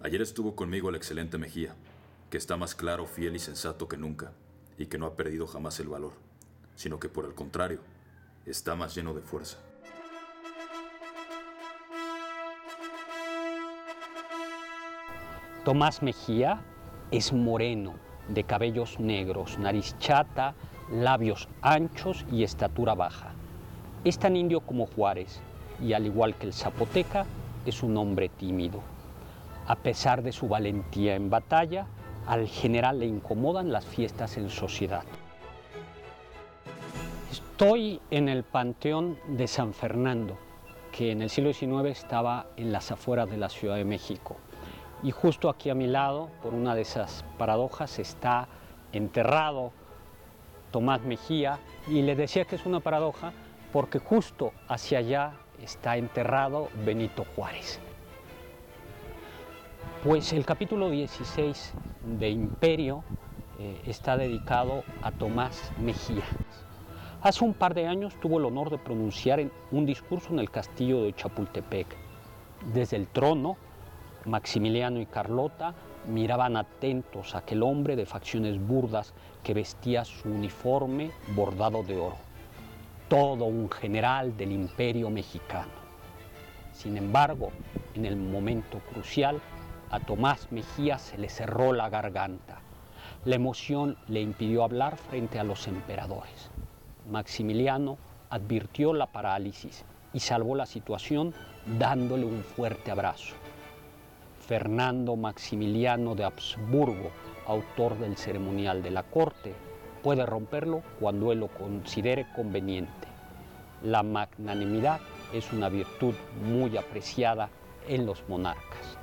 Ayer estuvo conmigo el excelente Mejía, que está más claro, fiel y sensato que nunca, y que no ha perdido jamás el valor, sino que por el contrario, está más lleno de fuerza. Tomás Mejía es moreno, de cabellos negros, nariz chata, labios anchos y estatura baja. Es tan indio como Juárez y, al igual que el zapoteca, es un hombre tímido. A pesar de su valentía en batalla, al general le incomodan las fiestas en sociedad. Estoy en el Panteón de San Fernando, que en el siglo XIX estaba en las afueras de la Ciudad de México. Y justo aquí a mi lado, por una de esas paradojas, está enterrado Tomás Mejía. Y le decía que es una paradoja porque justo hacia allá está enterrado Benito Juárez. Pues el capítulo 16 de Imperio está dedicado a Tomás Mejía. Hace un par de años tuvo el honor de pronunciar un discurso en el castillo de Chapultepec. Desde el trono, Maximiliano y Carlota miraban atentos a aquel hombre de facciones burdas que vestía su uniforme bordado de oro. Todo un general del Imperio mexicano. Sin embargo, en el momento crucial, a Tomás Mejía se le cerró la garganta. La emoción le impidió hablar frente a los emperadores. Maximiliano advirtió la parálisis y salvó la situación dándole un fuerte abrazo. Fernando Maximiliano de Habsburgo, autor del ceremonial de la corte, puede romperlo cuando él lo considere conveniente. La magnanimidad es una virtud muy apreciada en los monarcas.